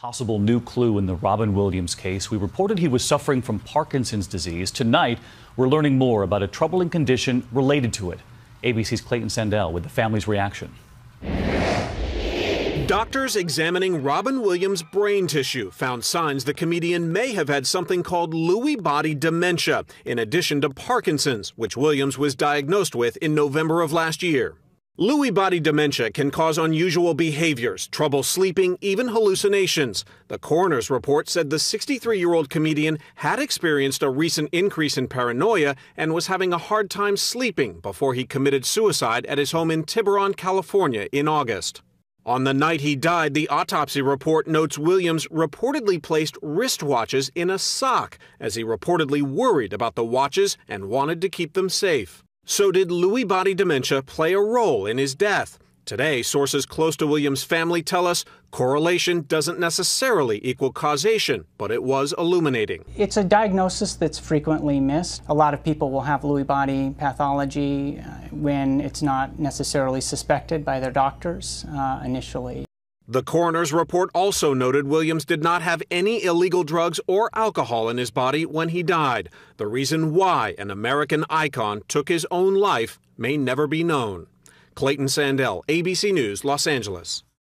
Possible new clue in the Robin Williams case. We reported he was suffering from Parkinson's disease. Tonight, we're learning more about a troubling condition related to it. ABC's Clayton Sandell with the family's reaction. Doctors examining Robin Williams' brain tissue found signs the comedian may have had something called Lewy body dementia, in addition to Parkinson's, which Williams was diagnosed with in November of last year. Lewy body dementia can cause unusual behaviors, trouble sleeping, even hallucinations. The coroner's report said the 63-year-old comedian had experienced a recent increase in paranoia and was having a hard time sleeping before he committed suicide at his home in Tiburon, California in August. On the night he died, the autopsy report notes Williams reportedly placed wristwatches in a sock as he reportedly worried about the watches and wanted to keep them safe. So did Lewy body dementia play a role in his death? Today, sources close to Williams' family tell us correlation doesn't necessarily equal causation, but it was illuminating. It's a diagnosis that's frequently missed. A lot of people will have Lewy body pathology when it's not necessarily suspected by their doctors initially. The coroner's report also noted Williams did not have any illegal drugs or alcohol in his body when he died. The reason why an American icon took his own life may never be known. Clayton Sandell, ABC News, Los Angeles.